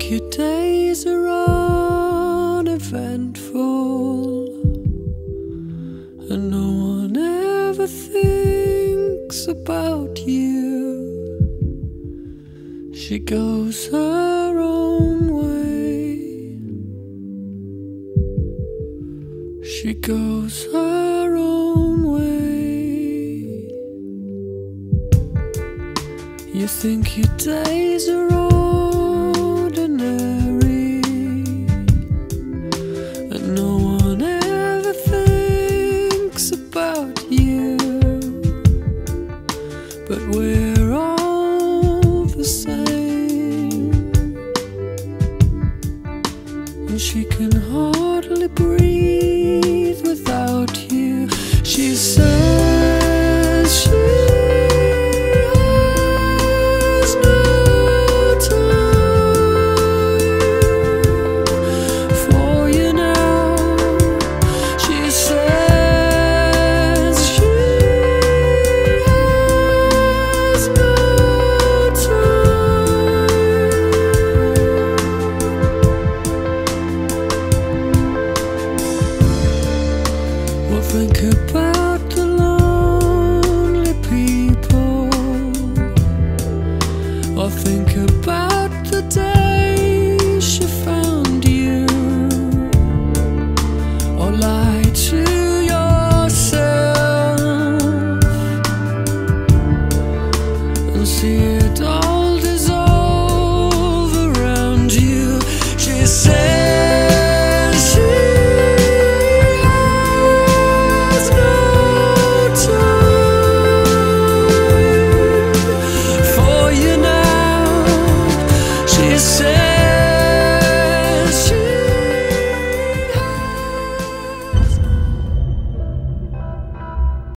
think your days are uneventful, and no one ever thinks about you. She goes her own way. She goes her own way. You think your days are ordinary, and no one ever thinks about you, but we're all the same. And she can hold